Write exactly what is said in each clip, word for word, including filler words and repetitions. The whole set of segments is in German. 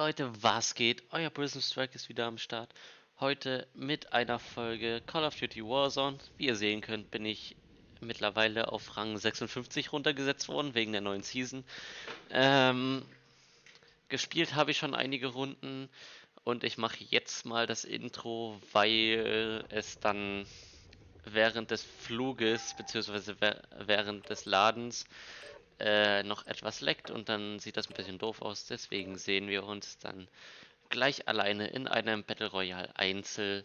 Leute, was geht? Euer Prison Strike ist wieder am Start. Heute mit einer Folge Call of Duty Warzone. Wie ihr sehen könnt, bin ich mittlerweile auf Rang sechsundfünfzig runtergesetzt worden, wegen der neuen Season. Ähm, gespielt habe ich schon einige Runden und ich mache jetzt mal das Intro, weil es dann während des Fluges, beziehungsweise während des Ladens, äh, noch etwas leckt und dann sieht das ein bisschen doof aus. Deswegen sehen wir uns dann gleich alleine in einem Battle Royale Einzel.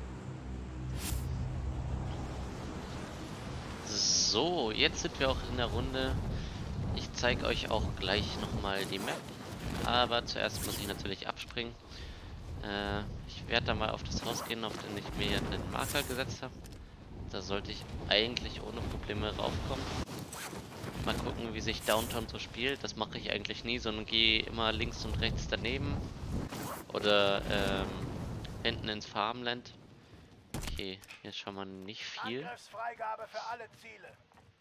So, jetzt sind wir auch in der Runde. Ich zeige euch auch gleich nochmal die Map, aber zuerst muss ich natürlich abspringen. Äh, ich werde da mal auf das Haus gehen, auf den ich mir den Marker gesetzt habe. Da sollte ich eigentlich ohne Probleme raufkommen. Mal gucken, wie sich Downtown so spielt. Das mache ich eigentlich nie, sondern gehe immer links und rechts daneben. Oder ähm, hinten ins Farmland. Okay, jetzt schon mal nicht viel. Angriffsfreigabe für alle Ziele.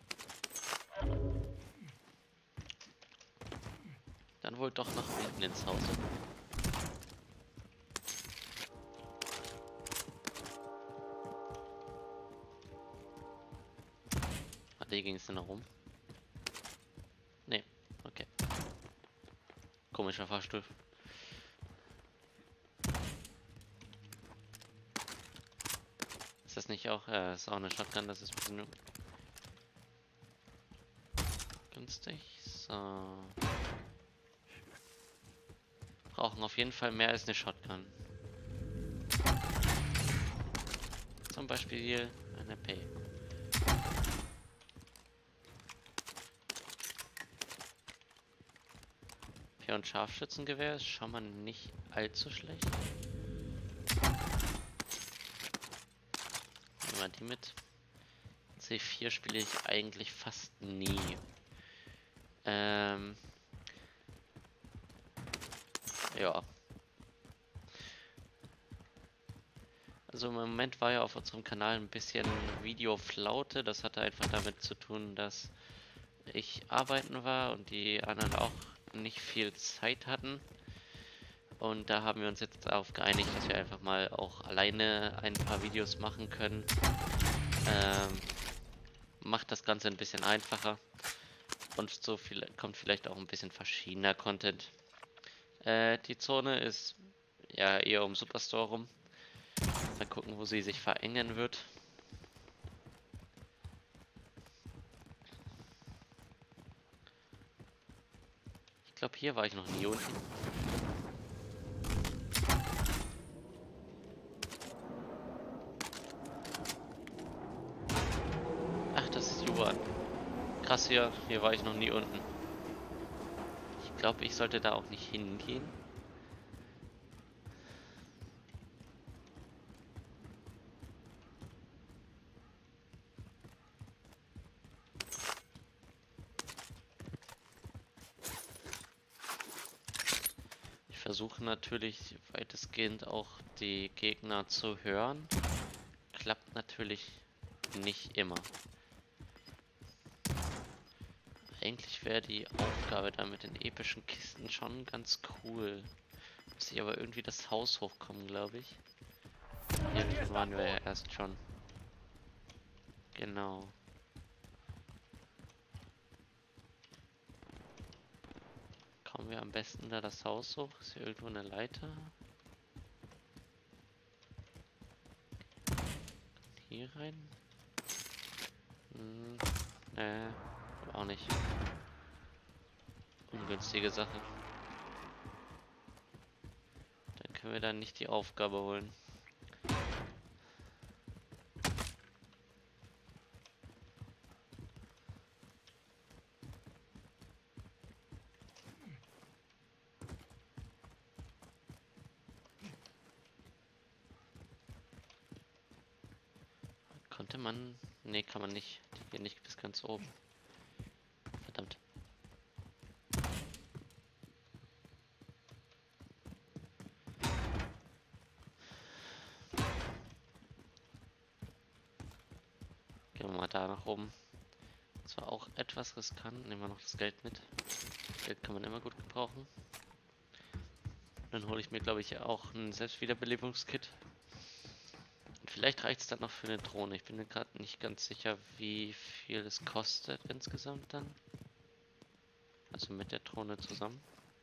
Dann wohl doch nach hinten ins Haus. Ah, hier ging es denn noch rum? Nee, okay. Komischer Fahrstuhl. Ist das nicht auch? Ja, ist auch eine Shotgun, das ist ein bisschen günstig. So. Brauchen auf jeden Fall mehr als eine Shotgun. Zum Beispiel hier eine P. P und Scharfschützengewehr ist schon mal nicht allzu schlecht. Nehmen wir die mit. C vier spiele ich eigentlich fast nie. Ähm. Ja. Also im Moment war ja auf unserem Kanal ein bisschen Videoflaute. Das hatte einfach damit zu tun, dass ich arbeiten war und die anderen auch nicht viel Zeit hatten. Und da haben wir uns jetzt darauf geeinigt, dass wir einfach mal auch alleine ein paar Videos machen können. Ähm, macht das Ganze ein bisschen einfacher. Und so viel kommt vielleicht auch ein bisschen verschiedener Content. Äh, die Zone ist ja eher um Superstore rum. Mal gucken, wo sie sich verengen wird. Ich glaube, hier war ich noch nie unten. Ach, das ist Juan. Krass hier, hier war ich noch nie unten. Ich glaube, ich sollte da auch nicht hingehen. Ich versuche natürlich weitestgehend auch die Gegner zu hören. Klappt natürlich nicht immer. Eigentlich wäre die Aufgabe da mit den epischen Kisten schon ganz cool. Muss ich aber irgendwie das Haus hochkommen, glaube ich. Hier waren wir ja erst schon. Genau. Kommen wir am besten da das Haus hoch? Ist hier irgendwo eine Leiter? Hier rein? Hm, äh, auch nicht. Ungünstige Sache. Dann können wir dann nicht die Aufgabe holen. Konnte man... Ne, kann man nicht. Die gehen nicht bis ganz oben. Verdammt. Gehen wir mal da nach oben. Zwar auch etwas riskant. Nehmen wir noch das Geld mit. Geld kann man immer gut gebrauchen. Dann hole ich mir, glaube ich, auch ein Selbstwiederbelebungskit. Und vielleicht reicht es dann noch für eine Drohne. Ich bin mir gerade nicht ganz sicher, wie viel es kostet insgesamt dann. Also mit der Drohne zusammen.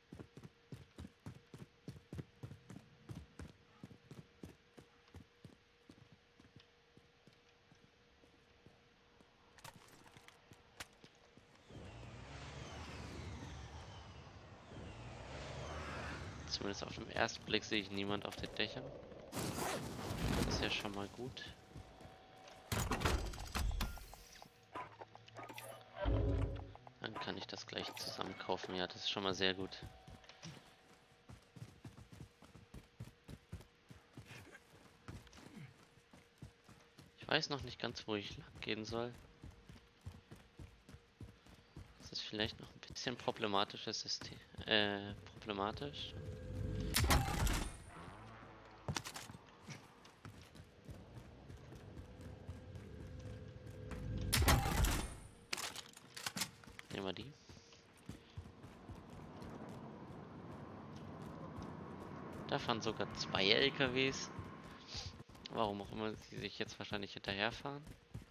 Zumindest auf den ersten Blick sehe ich niemand auf den Dächern. Das ist ja schon mal gut. Dann kann ich das gleich zusammen kaufen. Ja, das ist schon mal sehr gut. Ich weiß noch nicht ganz, wo ich lang gehen soll. Das ist vielleicht noch ein bisschen problematisches System. Äh, problematisch. Nehmen wir die. Da fahren sogar zwei L K Ws. Warum auch immer sie sich jetzt wahrscheinlich hinterherfahren.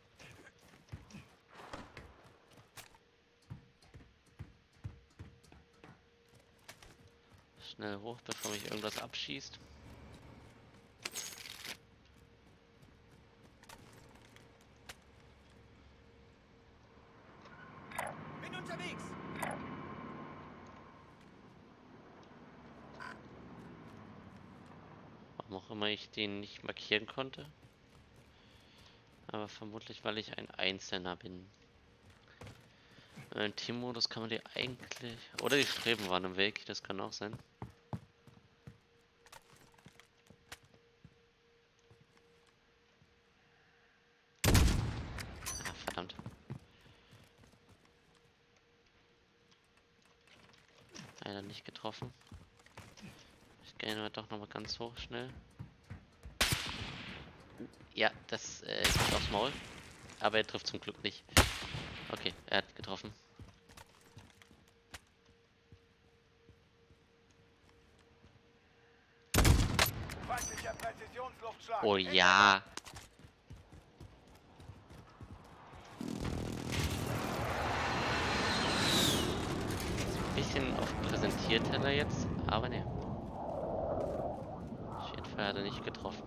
Schnell hoch, bevor mich irgendwas abschießt. Bin unterwegs. Warum auch immer ich den nicht markieren konnte. Aber vermutlich, weil ich ein Einzelner bin. Im Teammodus kann man die eigentlich... Oder die Streben waren im Weg, das kann auch sein. Ah, verdammt. Leider nicht getroffen. Ich gehe aber doch nochmal ganz hoch, schnell. Ja, das äh, geht aufs Maul. Aber er trifft zum Glück nicht. Okay, er hat getroffen. Feindlicher Präzisionsluftschlag. Oh ja. Ein bisschen auf Präsentierteller jetzt, aber ne. Auf jeden Fall hat er nicht getroffen.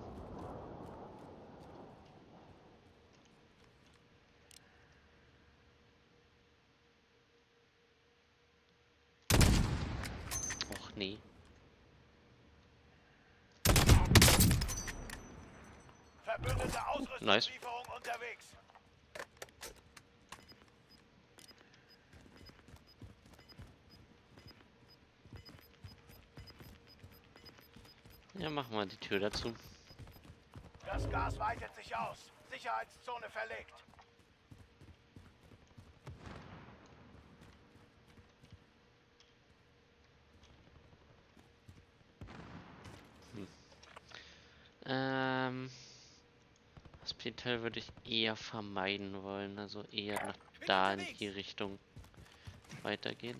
Och nee. Verbündete Nice. Ausrüstungslieferung unterwegs. Ja, machen wir die Tür dazu. Das Gas weitet sich aus. Sicherheitszone verlegt. Ähm, Hospital würde ich eher vermeiden wollen, also eher nach da in die Richtung weitergehen.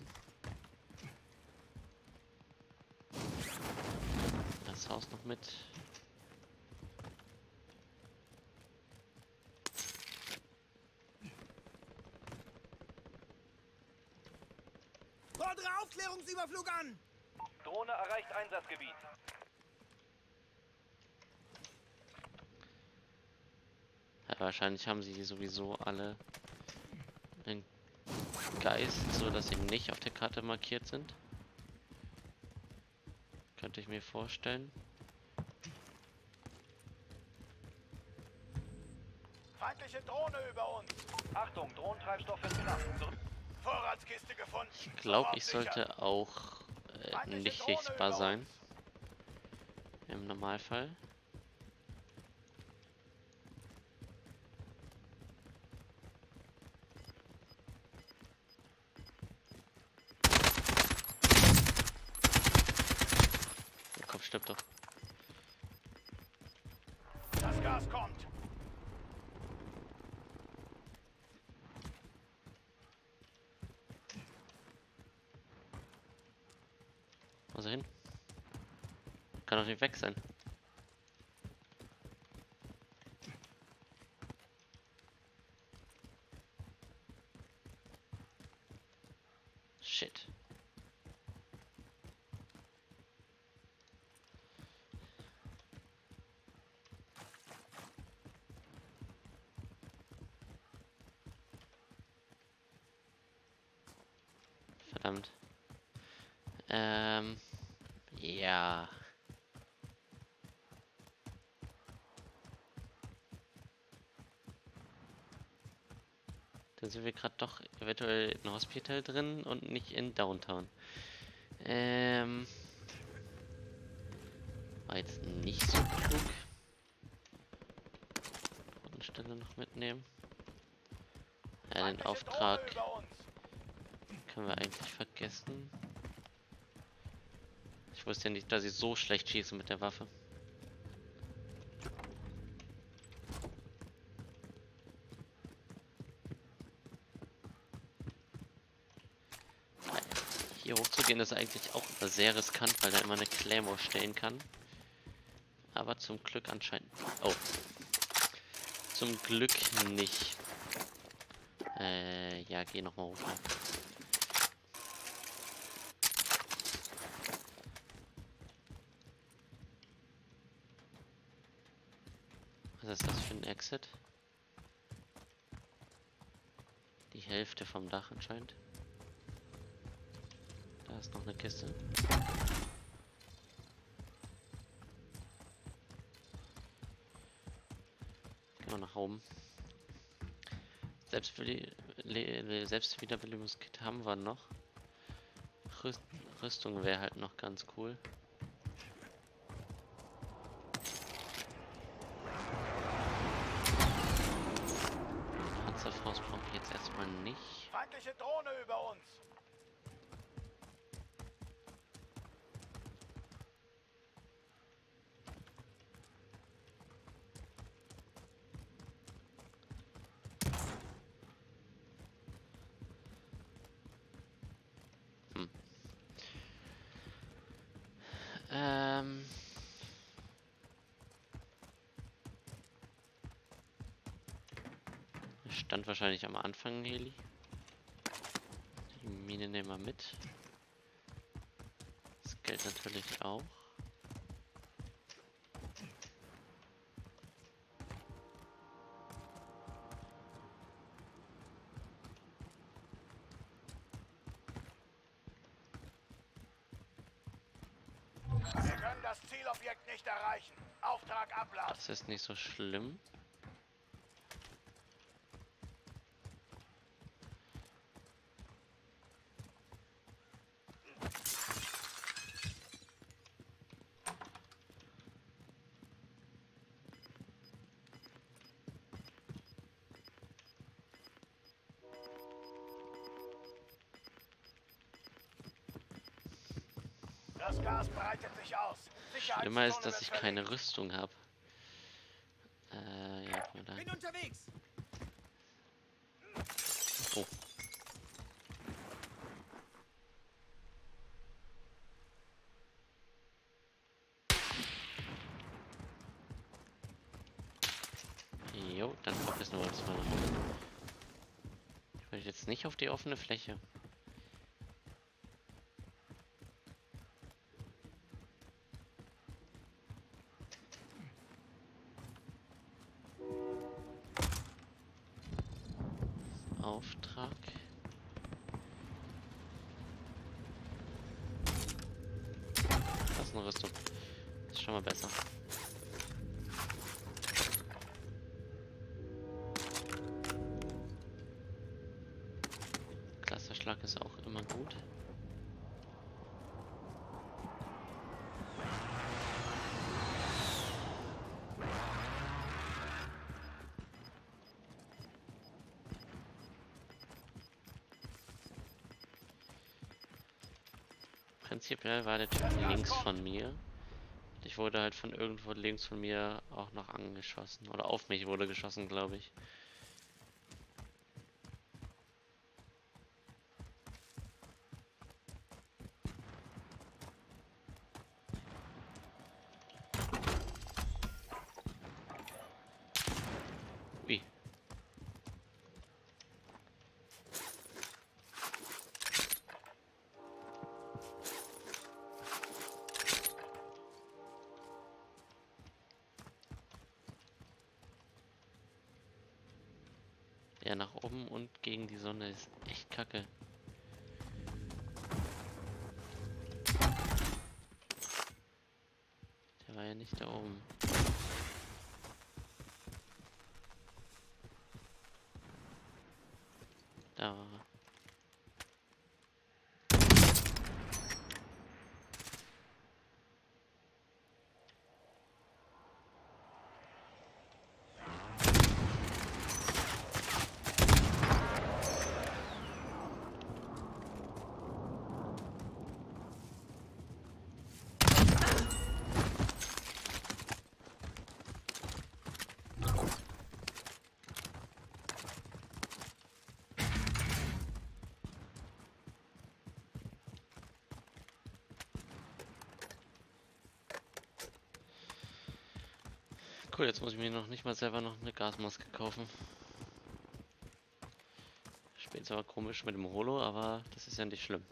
Das Haus noch mit. Fordere Aufklärungsüberflug an! Drohne erreicht Einsatzgebiet. Ja, wahrscheinlich haben sie sowieso alle einen Geist, so dass sie nicht auf der Karte markiert sind. Könnte ich mir vorstellen. Feindliche Drohne über uns. Achtung, Drohnentreibstoff ist knapp. Zurück. Vorratskiste gefunden. Ich glaube, ich Sofort sichern. sollte auch äh, nicht sichtbar sein. Im Normalfall. Der Kopf stirbt doch. Das Gas kommt. Wo ist er hin? kann doch nicht weg sein. Shit. Verdammt. Ähm, ja. Dann sind wir gerade doch eventuell in Hospital drin und nicht in Downtown. Ähm, war jetzt nicht so klug. Stelle noch mitnehmen. Ja, den Auftrag können wir eigentlich vergessen. Ich wusste ja nicht, dass ich so schlecht schieße mit der Waffe. Hier hochzugehen ist eigentlich auch immer sehr riskant, weil da immer eine Claymore stehen kann. Aber zum Glück anscheinend... Oh. Zum Glück nicht. Äh, ja, geh nochmal hoch. Was ist das für ein Exit? Die Hälfte vom Dach anscheinend. Da ist noch eine Kiste. Gehen wir nach oben. Selbstwiederbelebungskit haben wir noch. Rüst Rüstung wäre halt noch ganz cool. Panzerfaust brauche ich jetzt erstmal nicht. Feindliche Drohne über uns. Hm. Ähm... Stand wahrscheinlich am Anfang ein Heli. Die Mine nehmen wir mit. Das Geld natürlich auch. Wir können das Zielobjekt nicht erreichen. Auftrag ablassen. Das ist nicht so schlimm. Das Gas breitet sich aus. Schlimmer ist, dass ich keine Rüstung habe. Äh, ja, guck mal da. Bin unterwegs. Oh. Jo, dann verpissen wir uns mal nach oben. Ich will jetzt nicht auf die offene Fläche. Auftrag. Das ist eine Rüstung. Das ist schon mal besser. Clusterschlag ist auch immer gut. Prinzipiell war der Typ links von mir. Ich wurde halt von irgendwo links von mir auch noch angeschossen. Oder auf mich wurde geschossen, glaube ich. Der nach oben und gegen die Sonne ist echt kacke. Der war ja nicht da oben. Da war er. Cool, jetzt muss ich mir noch nicht mal selber noch eine Gasmaske kaufen. Spielt zwar komisch mit dem Holo, aber das ist ja nicht schlimm.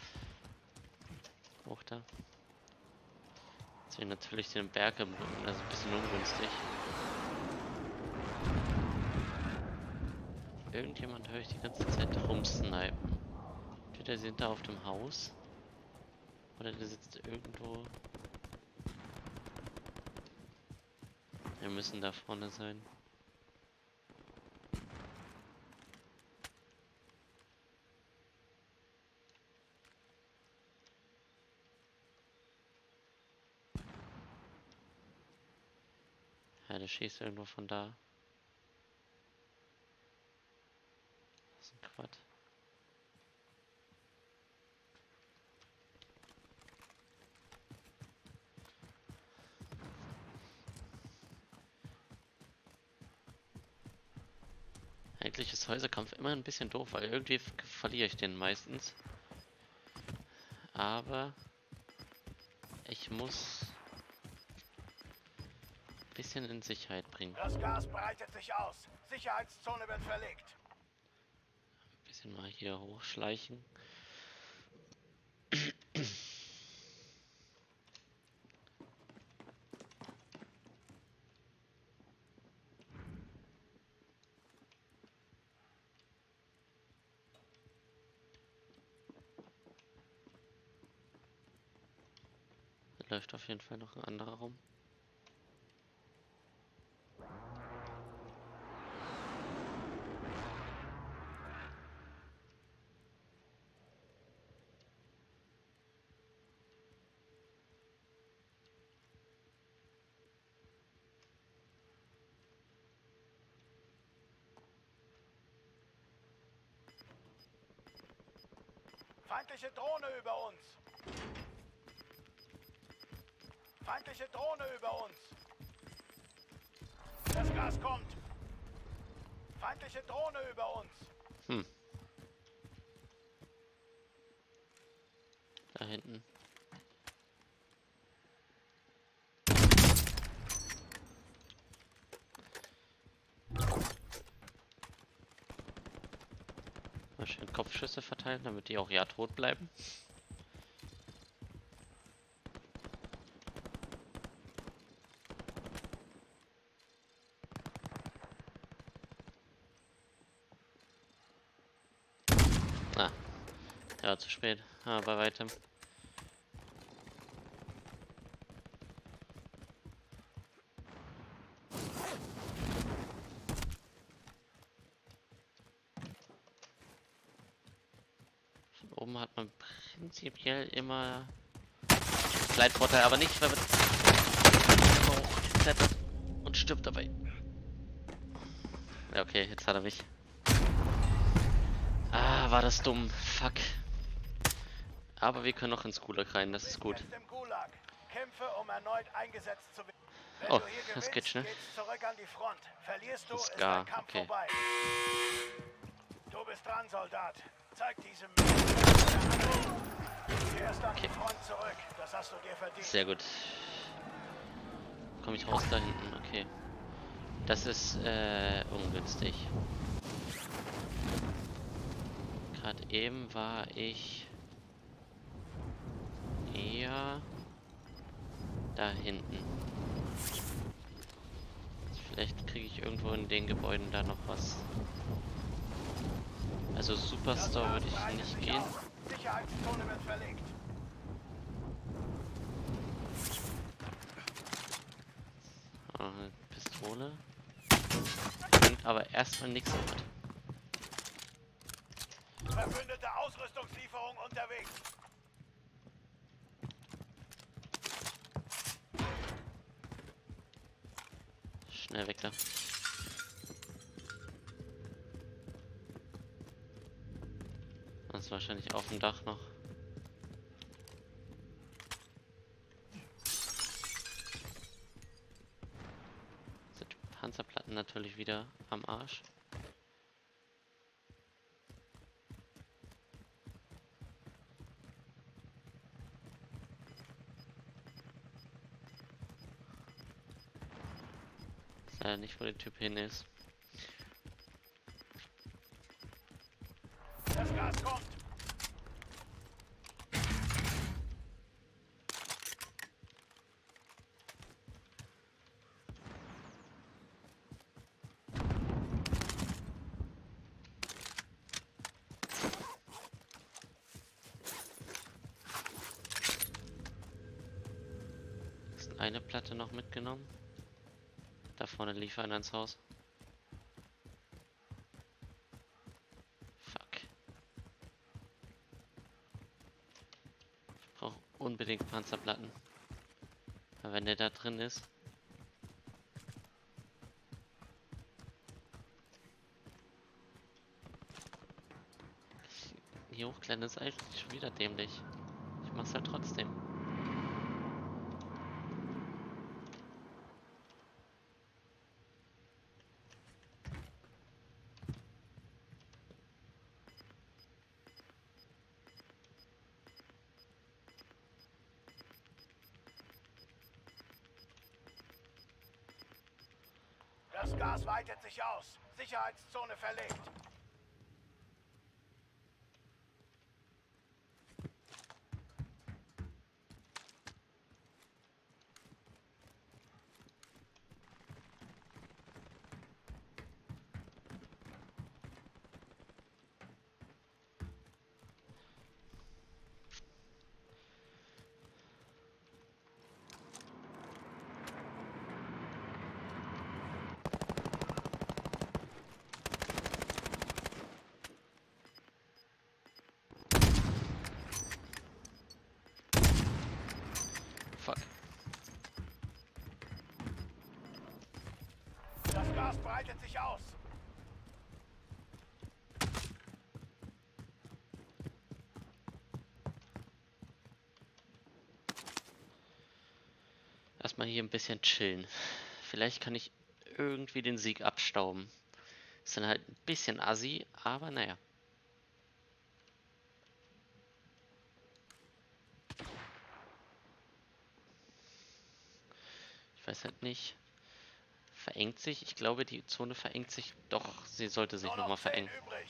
Hoch da. Jetzt will ich natürlich den Berg im Rücken, also ein bisschen ungünstig. Irgendjemand höre ich die ganze Zeit rumsnipen. Entweder sie sind da auf dem Haus oder der sitzt irgendwo. Wir müssen da vorne sein. Ja, der schießt irgendwo von da. Das ist ein Quad. Eigentlich ist Häuserkampf immer ein bisschen doof, weil irgendwie verliere ich den meistens. Aber ich muss ein bisschen in Sicherheit bringen. Das Gas breitet sich aus. Sicherheitszone wird verlegt. Ein bisschen mal hier hochschleichen. Da läuft auf jeden Fall noch ein anderer rum. Feindliche Drohne über uns. Feindliche Drohne über uns. Das Gas kommt. Feindliche Drohne über uns. Hm. Da hinten. Mal schön Kopfschüsse verteilen, damit die auch ja tot bleiben. Ah, ja, zu spät. Ah, bei weitem. Von oben hat man prinzipiell immer kleinen Vorteil, aber nicht, weil man hochklettert und stirbt dabei. Ja, okay, jetzt hat er mich. Ah, war das dumm. Fuck. Aber wir können noch ins Gulag rein, das ist gut. Im Gulag. Kämpfe, um erneut eingesetzt zu werden. Wenn Oh, du hier das gewinnst, geht schnell. geht's zurück an die Front. Verlierst du, Das ist ist gar, dein Kampf okay. vorbei. Du bist dran, Soldat. Zeig diesem... Kehrst an die Okay. Front zurück. Das hast du dir verdient. Sehr gut. Komme ich raus da hinten? Okay. Das ist äh, ungünstig. Gerade eben war ich eher da hinten. Vielleicht kriege ich irgendwo in den Gebäuden da noch was. Also Superstore würde ich nicht gehen. Sicherheitszone wird verlegt. Ah, Pistole. Bringt aber erstmal nichts mit. Verbündete Ausrüstungslieferung unterwegs. Schnell weg da. Das ist wahrscheinlich auf dem Dach noch. Sind die Panzerplatten natürlich wieder am Arsch. Leider nicht, wo der Typ hin ist. Das Gas kommt. Ist eine Platte noch mitgenommen. Da vorne lief einer ins Haus. Fuck. Ich brauche unbedingt Panzerplatten. Aber wenn der da drin ist. Ich, hier hochklettern ist eigentlich schon wieder dämlich. Ich mach's halt trotzdem. Das Gas weitet sich aus. Sicherheitszone verlegt. Fuck. Das Gas breitet sich aus. Erstmal hier ein bisschen chillen. Vielleicht kann ich irgendwie den Sieg abstauben. Ist dann halt ein bisschen assi, aber naja. Ich weiß halt nicht. Verengt sich? Ich glaube, die Zone verengt sich. Doch, sie sollte sich Nur nochmal noch zehn verengen. übrig.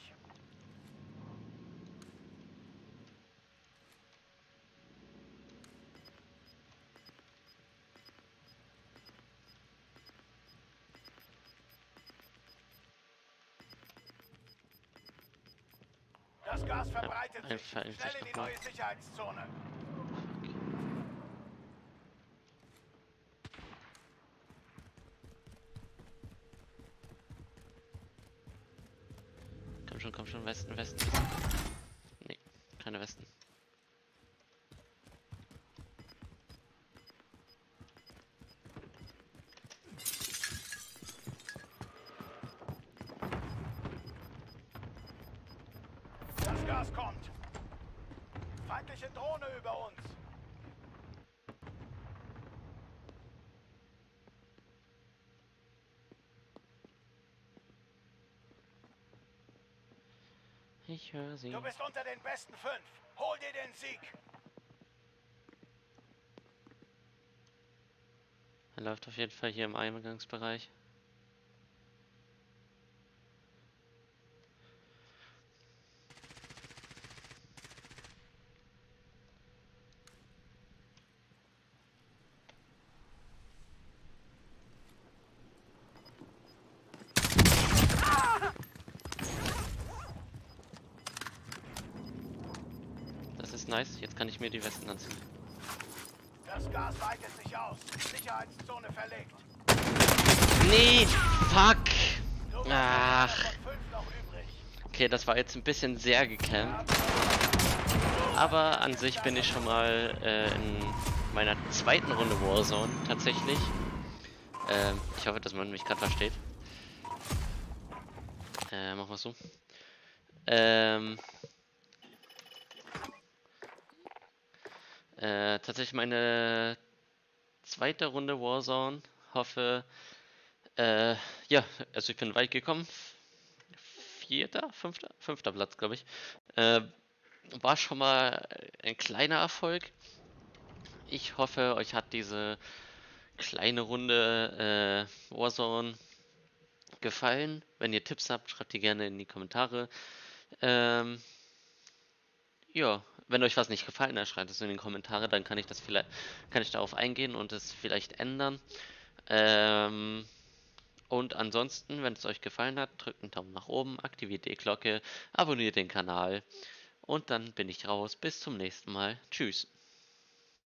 Das Gas verbreitet ein- sich. verengt Schnell sich in die noch mal. neue Sicherheitszone. Komm schon, komm schon, Westen, Westen. Nee, keine Westen. Das Gas kommt. Feindliche Drohne über uns. Ich höre sie. Du bist unter den besten fünf. Hol dir den Sieg. Er läuft auf jeden Fall hier im Eingangsbereich. ist nice. Jetzt kann ich mir die Westen anziehen. Das Gas weitet sich aus. Sicherheitszone verlegt. Nee, fuck. Nur noch Ach. von fünf noch übrig. Okay, das war jetzt ein bisschen sehr gecampt. Aber an sich bin ich schon mal äh, in meiner zweiten Runde Warzone tatsächlich. Ähm, ich hoffe, dass man mich gerade versteht. Äh, machen wir so. Ähm, äh, tatsächlich meine zweite Runde Warzone. Hoffe, äh, ja, also ich bin weit gekommen. Vierter, fünfter, fünfter Platz, glaube ich. Äh, war schon mal ein kleiner Erfolg. Ich hoffe, euch hat diese kleine Runde äh, Warzone gefallen. Wenn ihr Tipps habt, schreibt die gerne in die Kommentare. Ähm, ja, wenn euch was nicht gefallen hat, schreibt es in die Kommentare, dann kann ich das vielleicht, kann ich darauf eingehen und es vielleicht ändern. Ähm, und ansonsten, wenn es euch gefallen hat, drückt einen Daumen nach oben, aktiviert die Glocke, abonniert den Kanal und dann bin ich raus. Bis zum nächsten Mal. Tschüss.